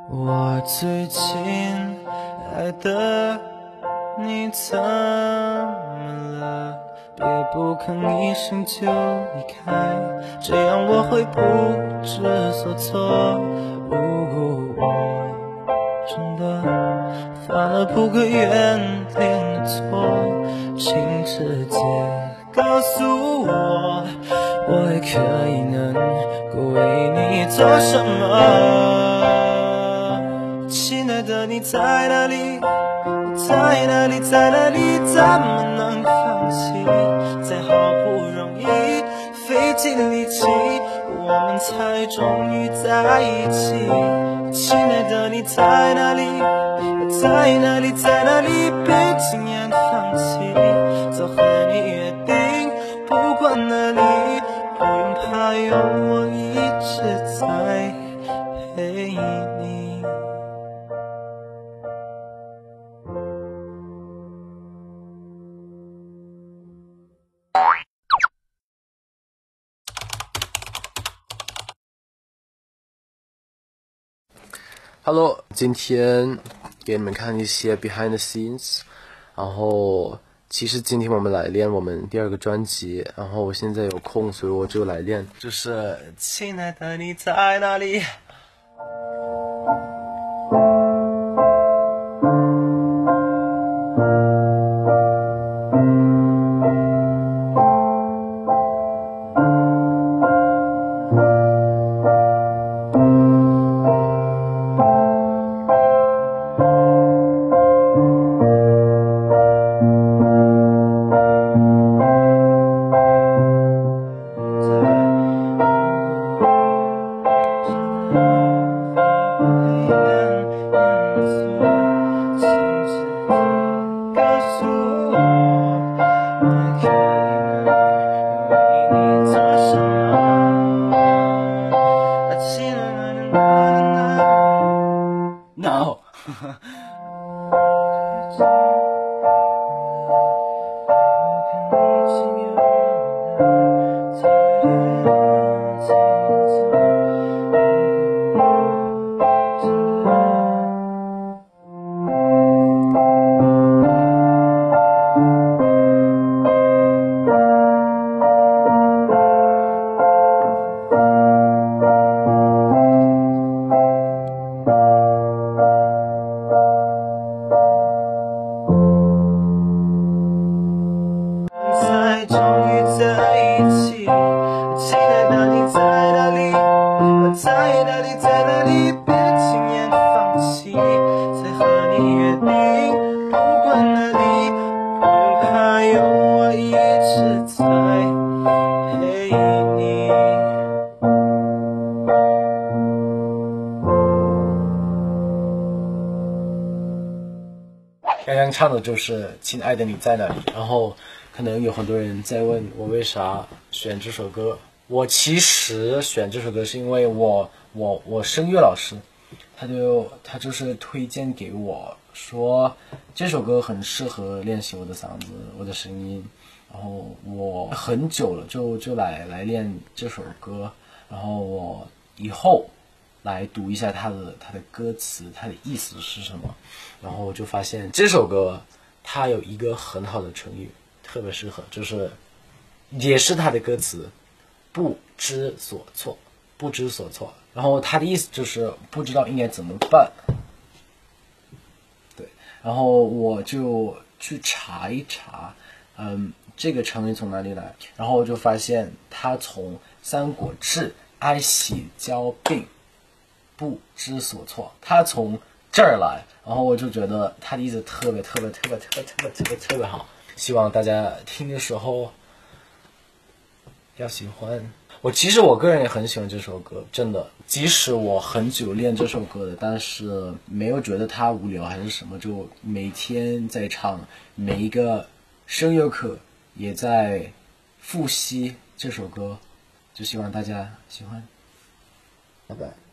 我最亲爱的，你怎么了？别不吭一声就离开，这样我会不知所措。我真的犯了不可原谅的错，请直接告诉我，我也可以能够为你做什么。亲爱的，你在哪里？在哪里？在哪里？怎么能放弃？在好不容易费尽力气，我们才终于在一起。亲爱的，你在哪里？在哪里？在哪里？别轻言放弃，早和你约定，不管哪里，不用怕，有我一直在陪你。 Hello， 今天给你们看一些 behind the scenes， 然后其实今天我们来练我们第2个专辑，然后我现在有空，所以我就来练，就是亲爱的，你在哪里？No 终于在一起，亲爱的，你在哪里？在哪里？在哪里？别轻言放弃，再和你约定，不管哪里，不用怕，有我一直在陪你。 刚刚唱的就是亲爱的你在哪里，然后可能有很多人在问我为啥选这首歌。我其实选这首歌是因为我声乐老师他就是推荐给我说这首歌很适合练习我的嗓子我的声音，然后我很久了就来练这首歌，然后我以后来读一下它的歌词，它的意思是什么，然后我就发现这首歌它有一个很好的成语特别适合，就是也是它的歌词不知所措，不知所措，然后它的意思就是不知道应该怎么办。对，然后我就去查一查这个成语从哪里来，然后我就发现它从三国志哀喜交病不知所措，它从这儿来，然后我就觉得它的意思特别好，希望大家听的时候要喜欢。其实我个人也很喜欢这首歌，真的，即使我很久练这首歌的，但是没有觉得它无聊还是什么，就每天在唱，每一个声乐课也在复习这首歌，就希望大家喜欢，拜拜。